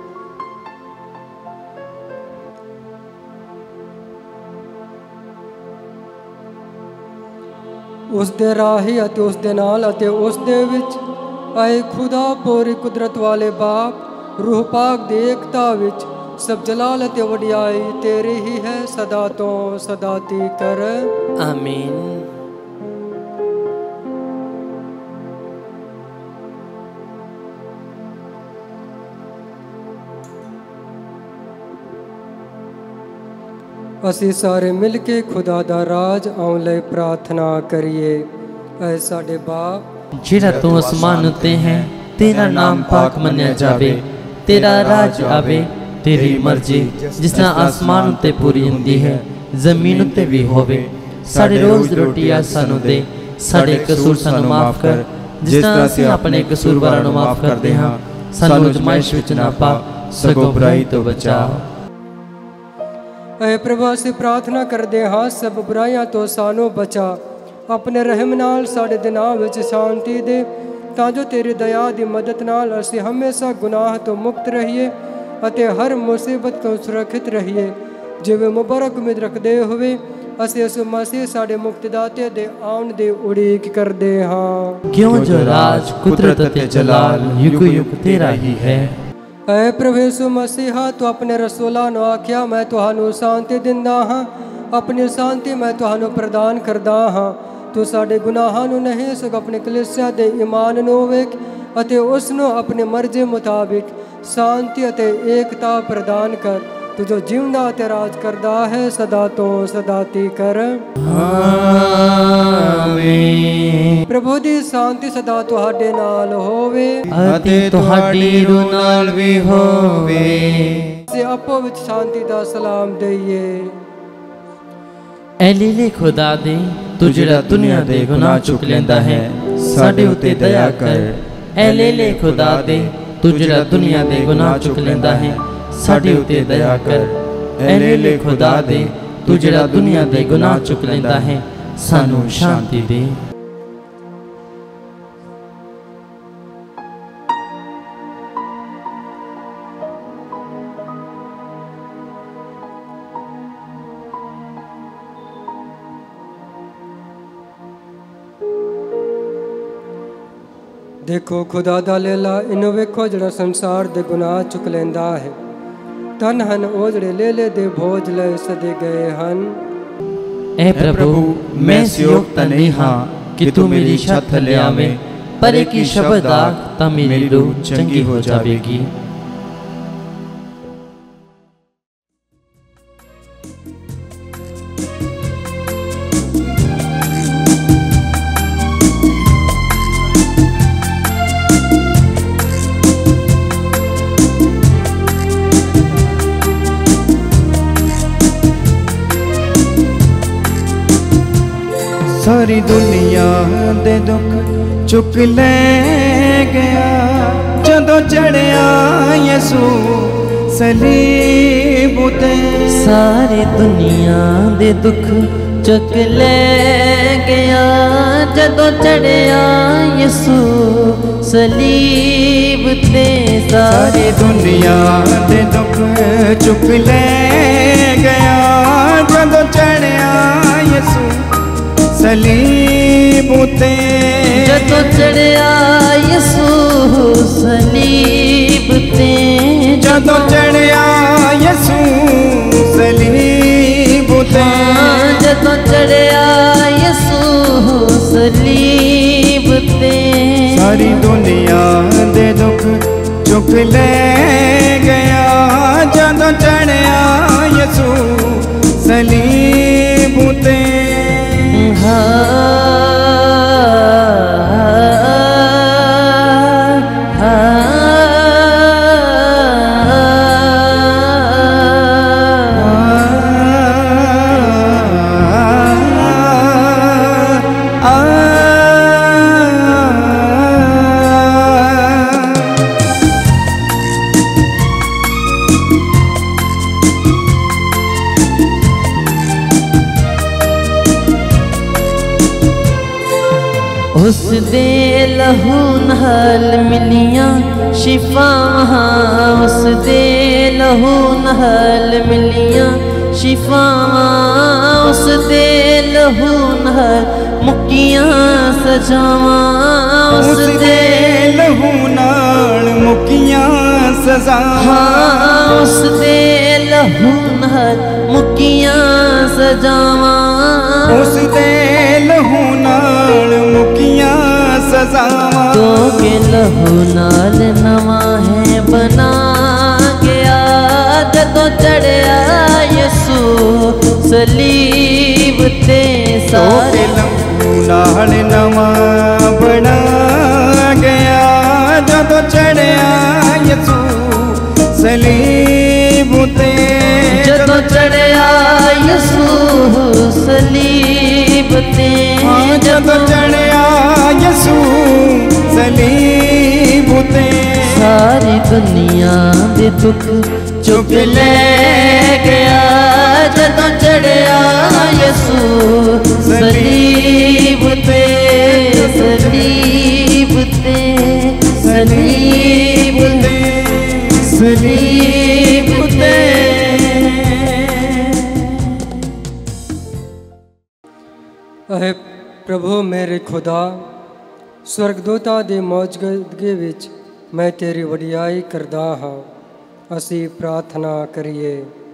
ਉਸ ਦੇ ਰਾਹੀਂ ਅਤੇ ਉਸ ਦੇ ਨਾਲ ਅਤੇ ਉਸ ਦੇ ਵਿੱਚ ਆਏ ਖੁਦਾ ਪੂਰੀ ਕੁਦਰਤ ਵਾਲੇ ਬਾਪ ਰੂਹ ਪਾਕ ਦੀ ਏਕਤਾ ਵਿੱਚ सब जलाल ते वडियाई तेरी ही है सदा तो सदा तीकर आमीन। असी सारे मिल के खुदा दा राज आउण लई प्रार्थना करिए। ऐ साडे बाप जिहड़ा तू आसमान उत्ते है तेरा नाम पाक मन्या जावे, तेरा राज आवे, तेरी मर्जी जिस तरह आसमान उत्ते पूरी हुंदी है जमीन उत्ते भी होवे। साडे रोज़ रोटी आज सानू दे, साडे कसूर सानू माफ कर जिस तरह असीं अपने कसूरवारां नूं माफ करदे हां। सानू अजमाइश विच ना पा सगों बुराई तो बचा। ऐ प्रभु असीं प्रार्थना करदे हां सब बुराइयां तो सानू बचा। अपने रहम नाल साडे दिनां विच शांति दे तां जो तेरी दया दी मदद नाल असीं हमेशा गुनाह तो मुक्त रहिए ਅਤੇ ਹਰ ਮੁਸੀਬਤ ਤੋਂ ਸੁਰੱਖਿਅਤ ਰਹੀਏ। ਜਿਵੇਂ ਮੁਬਾਰਕ ਉਮੀਦ ਰੱਖਦੇ ਹੋਏ ਅਸੀਂ ਯਿਸੂ ਮਸੀਹ ਸਾਡੇ ਮੁਕਤੀਦਾਤੇ ਦੇ ਆਉਣ ਦੀ ਉਡੀਕ ਕਰਦੇ ਹਾਂ। ਕਿਉਂ ਜੋ ਰਾਜ ਕੁਦਰਤ ਅਤੇ ਜਲਾਲ ਯੁਗ ਯੁਗ ਤੇਰਾ ਹੀ ਹੈ। ਐ ਪ੍ਰਭੂ ਯਿਸੂ ਮਸੀਹਾ ਤੂੰ ਆਪਣੇ ਰਸੂਲਾਂ ਨੂੰ ਆਖਿਆ ਮੈਂ ਤੁਹਾਨੂੰ ਸ਼ਾਂਤੀ ਦਿੰਦਾ ਹਾਂ, ਆਪਣੀ ਸ਼ਾਂਤੀ ਮੈਂ ਤੁਹਾਨੂੰ ਪ੍ਰਦਾਨ ਕਰਦਾ ਹਾਂ। ਤੂੰ ਸਾਡੇ ਗੁਨਾਹਾਂ ਨੂੰ ਨਹੀਂ ਸਗੋਂ ਆਪਣੀ ਕਲੀਸਿਆ ਦੇ ਈਮਾਨ ਨੂੰ ਵੇਖ ਅਤੇ ਉਸ ਨੂੰ ਆਪਣੀ ਮਰਜ਼ੀ ਮੁਤਾਬਿਕ शांति अते एकता प्रदान कर तुझो जिंदा ते राज करदा है सदा तो सदा तीकर। आमीन। प्रभु दी शांति सदा तुहाडे नाल होवे अते तुहाडी रूह नाल भी होवे। ते आपो विच शांति दा सलाम दईए। ऐ लीले खुदा दे तू जिहड़ा दुनिया दे गुनाह चुक लेंदा है साडे उते दया कर। ऐ लीले खुदा दे तू जिहड़ा दुनिया दे गुनाह चुक लेंदा है साडे उते दया कर। ऐ लीले खुदा दे तू जिहड़ा दुनिया दे गुनाह चुक लेंदा है सानू शांति दे। देखो खुदा दा लेला इनो वेखो जड़ा संसार दे गुनाह चुक लेंदा है। धन हन ओ जड़े लेले दे भोज ले सदे गए हन। ऐ प्रभु मैं इस योग्य नहीं हाँ कि तू मेरी छत थले आवे पर एक ही शब्द आख तां मेरी रूह चंगी हो जावेगी। सारी दुनिया दे दुख चुक ले गया जदों चढ़िया यसू सलीब उते। सारी दुनिया दे दुख चुक ले गया जदों चढ़िया यसू सलीब ते। सारी दुनिया दे दुख चुक ले गया जदों चढ़िया यसू सलीब उते। जदों चढ़िया यसू सलीब ते। जदों चढ़िया यसू सलीब उते। जदों चढ़िया यसू सलीब ते। सारी दुनिया दे दुख चुक ले गया जदों चढ़िया यसू सलीब उते। उस दे लहू नाल मिलियां शिफावां। उस दे लहू नाल मिलियां शिफावां। उस दे लहू नाल मुक्कियां सजावां। उस दे लहू नाल मुक्कियां सजावां। उस दे लहू नाल मुक्कियां सजावां। उस दे लहू नाल मुक्कियां सजावां। तो के लहू नाल नवा है बना गया जदों चढ़िया यसू सलीब ते। सारे लहू नाल नवा बना गया जदों चढ़िया यसू सलीब उते। जदों चढ़िया यसू सलीब ते। जदों चढ़िया यसू सलीब उते। सारी दुनिया दे दुख चुक ले गया जदों चढ़िया यसू सलीब ते। सलीब ते। सलीब ते। सलीब ते। अहे प्रभु मेरे खुदा स्वर्गदूतां दी मौजूदगी विच मैं तेरी वडियाई करदा हां। असी प्रार्थना करिए।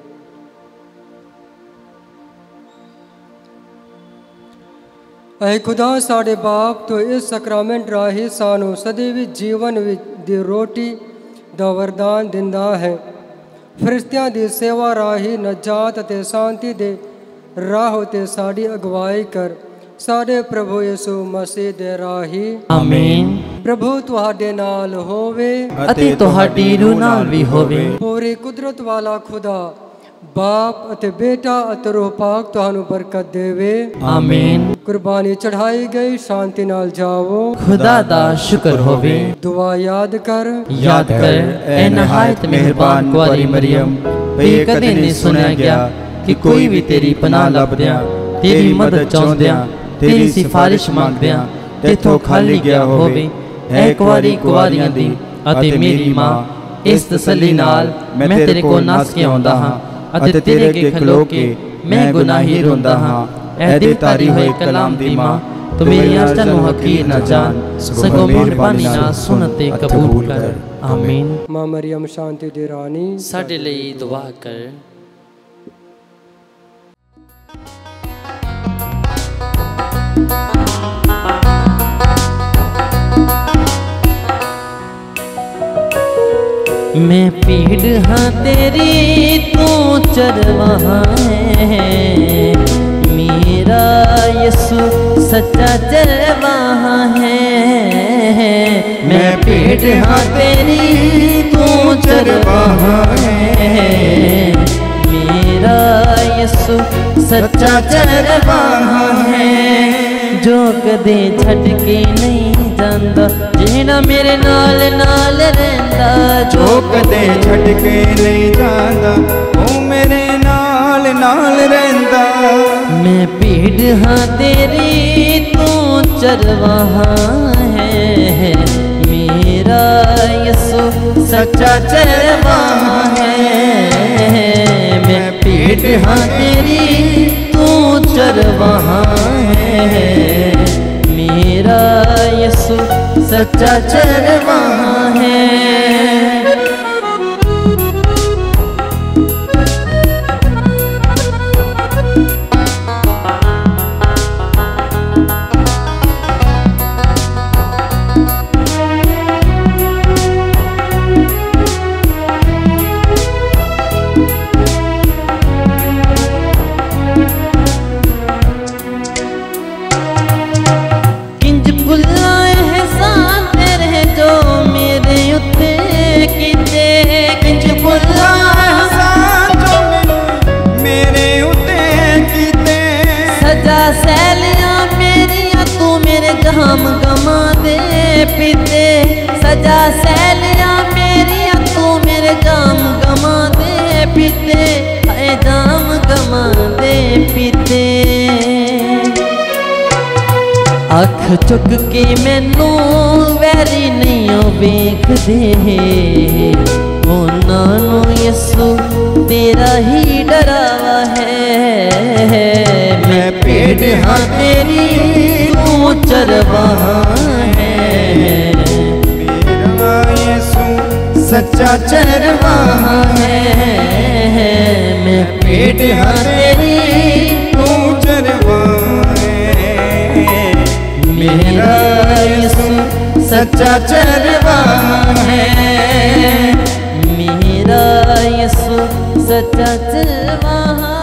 अहे खुदा साडे बाप तो इस सकरामेंट राही सानू सदैव जीवन दी रोटी दा वरदान दिंदा है। ਫਰਿਸ਼ਤਿਆਂ ਦੀ ਸੇਵਾ ਰਾਹੀਂ ਨਜਾਤ ਅਤੇ ਸ਼ਾਂਤੀ ਦੇ ਰਾਹ ਉਤੇ ਸਾਡੀ ਅਗਵਾਈ ਕਰ। ਸਾਡੇ ਪ੍ਰਭੂ ਯਿਸੂ ਮਸੀਹ ਦੇ ਰਾਹੀਂ ਆਮੀਨ। ਪ੍ਰਭੂ ਤੁਹਾਡੇ ਨਾਲ ਹੋਵੇ ਅਤੇ ਤੁਹਾਡੀ ਰੂਹ ਨਾਲ ਵੀ ਹੋਵੇ। ਪੂਰੀ ਕੁਦਰਤ ਵਾਲਾ ਖੁਦਾ ਬਾਪ ਅਤੇ ਬੇਟਾ ਅਤੇ ਰੂਹ ਪਾਕ ਤੁਹਾਨੂੰ ਬਰਕਤ ਦੇਵੇ। ਆਮੀਨ। ਕੁਰਬਾਨੀ ਚੜਾਈ ਗਈ ਸ਼ਾਂਤੀ ਨਾਲ ਜਾਵੋ। ਖੁਦਾ ਦਾ ਸ਼ੁਕਰ ਹੋਵੇ। ਦੁਆ ਯਾਦ ਕਰ ਐ ਨਹਾਇਤ ਮਿਹਰਬਾਨ ਕੁਆਰੀ ਮਰੀਮ, ਵੀ ਕਦੇ ਨਹੀਂ ਸੁਣਿਆ ਗਿਆ ਕਿ ਕੋਈ ਵੀ ਤੇਰੀ ਪਨਾਹ ਲੱਭਦਿਆਂ, ਤੇਰੀ ਮਦਦ ਚਾਹੁੰਦਿਆਂ, ਤੇਰੀ ਸਿਫਾਰਿਸ਼ ਮੰਗਦਿਆਂ ਤੇਥੋਂ ਖਾਲੀ ਗਿਆ ਹੋਵੇ। ਐ ਕੁਆਰੀਆਂ ਦੀ ਅਤੇ ਮੇਰੀ ਮਾਂ, ਇਸ ਤਸੱਲੀ ਨਾਲ ਮੈਂ ਤੇਰੇ ਕੋਲ ਨੱਸ ਕੇ ਆਉਂਦਾ ਹਾਂ ਅਤੇ ਤੇਰੇ ਅੱਗੇ ਖਲੋ ਕੇ ਮੈਂ ਗੁਨਾਹੀ ਰੋਂਦਾ ਹਾਂ। ਐ ਦਿੱਤਾਰੀ ਹੋਏ ਕਲਾਮ ਦੀ ਮਾਂ, ਤੂੰ ਮੇਰੀ ਆਸ਼ਾ ਨੂੰ ਹਕੀਰ ਨਾ ਜਾਣ, ਸਗੋਂ ਮਿਹਰਬਾਨੀ ਨਾਲ ਸੁਣ ਤੇ ਕਬੂਲ ਕਰ। ਆਮੀਨ। ਮਾਂ ਮਰੀਮ ਸ਼ਾਂਤੀ ਦੀ ਰਾਣੀ, ਸਾਡੇ ਲਈ ਦੁਆ ਕਰ। मैं पीड़ हाँ तेरी, तू चरवाहा है। मेरा यीशु सच्चा चरवाहा है। मैं पीड़ हाँ तेरी, तू चरवाहा है। मेरा यीशु सच्चा चरवाहा है। जो कदे छड़ के नहीं ਜਾਂਦਾ, ਜਿਹੜਾ ਮੇਰੇ ਨਾਲ ਨਾਲ ਰਹਿੰਦਾ। ਜੋ ਕਦੇ ਛੱਡ ਕੇ ਨਹੀਂ ਜਾਂਦਾ, ਉਹ ਮੇਰੇ ਨਾਲ ਨਾਲ ਰਹਿੰਦਾ। ਮੈਂ ਭੀੜ ਹਾਂ ਤੇਰੀ, ਤੂੰ ਚਰਵਾਹਾ ਹੈ। ਮੇਰਾ ਯਿਸੂ ਸੱਚਾ ਚਰਵਾਹਾ ਹੈ। ਮੈਂ ਭੀੜ ਹਾਂ ਤੇਰੀ, ਤੂੰ ਚਰਵਾਹਾ ਹੈ। मेरा यीशु सच्चा चरवाहा है। गम गमा दे पीते, सजा सैलियां मेरिया तू मेरे गम गमा दे पीते। हाय जाम गमा दे पीते। अख चुक के मैनू वैरी नहीं वेखदे, उन्हां नूं यीशु तेरा ही डरावा है। मैं पेड़ हाँ तेरी, तू चरवाहा है। मेरा यीशु सच्चा चरवाहा है। मैं पेड़ हाँ तेरी, तू चरवाहा है। मेरा यीशु सच्चा चरवाहा है। मेरा यीशु सच्चा चरवाहा